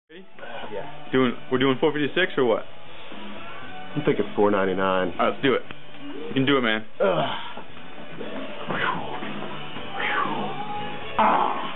Ready? Yeah. We're doing 456 or what? I'm thinking 499. All right, let's do it. You can do it, man. Ah.